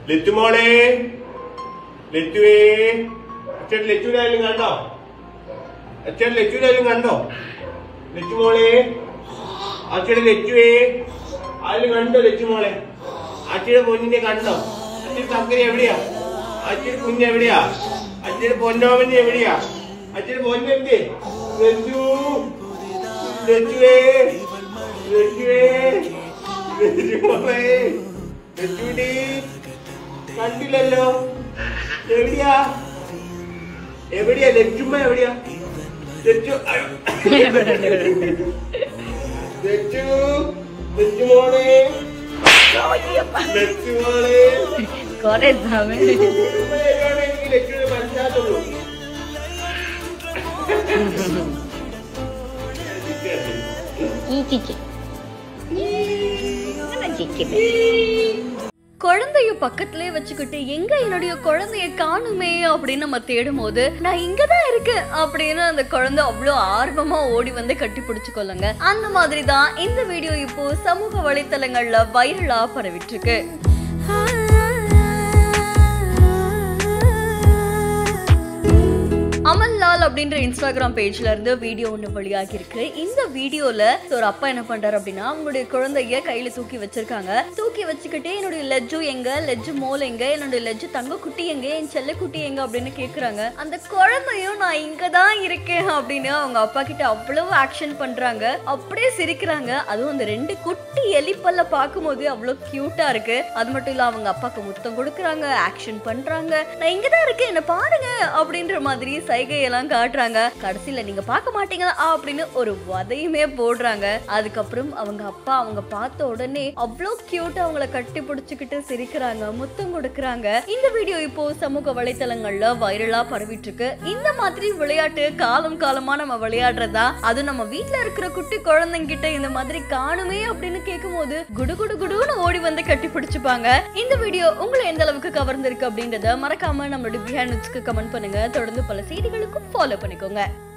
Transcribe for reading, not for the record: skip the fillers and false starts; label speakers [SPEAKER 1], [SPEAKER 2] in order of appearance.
[SPEAKER 1] ലെറ്റുമോളെ ലെറ്റുവേ അച്ഛൻ ലെറ്റുവിനായാലും കണ്ടോ? അച്ഛൻ ലെറ്റുവിനായാലും കണ്ടോ? ലെറ്റുമോളെ അച്ഛയുടെ ലെറ്റുവേ ആയാലും കണ്ടോ? ലെറ്റുമോളെ അച്ഛയുടെ പൊന്നിനെ കണ്ടോ? അച്ഛൻ തക്കര എവിടെയാ? അച്ഛയുടെ കുഞ്ഞ് എവിടെയാ? അച്ഛയുടെ പൊന്നോമന് എവിടെയാ? അച്ഛയുടെ പൊന്നെന്തേ? ലെറ്റു ലെറ്റുവേ ലെറ്റുവേ ലെറ്റുമോളെ ലെറ്റുവിനെ കണ്ടില്ലല്ലോ. എവിടെയാ എവിടെയാ ലെറ്റുമ്മ എവിടെയാ? ലെറ്റു ലെറ്റു ലെറ്റുമോളെ ലെറ്റുമോളെ
[SPEAKER 2] കൊറേ സമയം
[SPEAKER 1] എനിക്ക് ലെറ്റുവിനെ മനസ്സിലാത്തുള്ളൂ.
[SPEAKER 2] குழந்தைய பக்கத்திலே வச்சுக்கிட்டு எங்க என்னுடைய குழந்தைய காணுமே அப்படின்னு நம்ம தேடும் போது நான் இங்கதான் இருக்கேன் அப்படின்னு அந்த குழந்தை அவ்வளவு ஆர்வமா ஓடி வந்து கட்டி பிடிச்சுக்கொள்ளுங்க. அந்த மாதிரிதான் இந்த வீடியோ இப்போ சமூக வலைத்தளங்கள்ல வைரலா பரவிட்டு இருக்கு. அமல்லால் அப்படின்ற இன்ஸ்டாகிராம் பேஜ்ல இருந்து வீடியோ ஒன்று வெளியாகி இருக்கு. இந்த வீடியோல ஒரு அப்பா என்ன பண்றாரு அப்படின்னா அவங்களுடைய குழந்தைய கையில தூக்கி வச்சிருக்காங்க. தூக்கி வச்சுக்கிட்டே என்னுடைய லெஜ்ஜு எங்க, லெஜ்ஜு மோல் எங்க, என்னுடைய லெஜ்ஜு தங்க குட்டி எங்க, என் செல்ல குட்டி எங்க அப்படின்னு கேக்குறாங்க. அந்த குழந்தையும் நான் இங்கதான் இருக்கேன் அப்படின்னு அவங்க அப்பா கிட்ட அவ்வளவு ஆக்ஷன் பண்றாங்க. அப்படியே சிரிக்கிறாங்க. அதுவும் அந்த 2 குட்டி எலிப்பல்ல பார்க்கும்போது அவ்வளவு கியூட்டா இருக்கு. அது மட்டும் இல்ல அவங்க அப்பாக்கு முத்தம் கொடுக்குறாங்க, ஆக்ஷன் பண்றாங்க. நான் இங்கதான் இருக்கேன் என்ன பாருங்க அப்படின்ற மாதிரி சைகையெல்லாம் காட்டுறாங்க. கடைசியில நீங்க பார்க்க மாட்டீங்களா அப்படின்னு ஒரு வதையுமே போடுறாங்க. அதுக்கப்புறம் அவங்க அப்பா அவங்க பார்த்த உடனே அவ்வளவு கியூட்டா அவங்கள கட்டி பிடிச்சுக்கிட்டு சிரிக்கிறாங்க, முத்தம் கொடுக்கறாங்க. இந்த வீடியோ இப்போ சமூக வலைத்தளங்கள்ல வைரலா பரவிட்டு இருக்கு. இந்த மாதிரி விளையாட்டு காலம் காலமா நம்ம விளையாடுறதா, அது நம்ம வீட்டுல இருக்கிற குட்டி குழந்தைங்க கிட்ட இந்த மாதிரி காணுமே அப்படின்னு கேட்கும் போது குடு குடு குடுன்னு ஓடி வந்து கட்டி பிடிச்சுப்பாங்க. இந்த வீடியோ உங்களை எந்த அளவுக்கு கவர்ந்திருக்கு அப்படின்றத மறக்காம நம்மளோட பிஹைண்ட் நியூஸ்க்கு கமெண்ட் பண்ணுங்க. தொடர்ந்து பல செய்திகளுக்கும் ஃபாலோ பண்ணிக்கோங்க.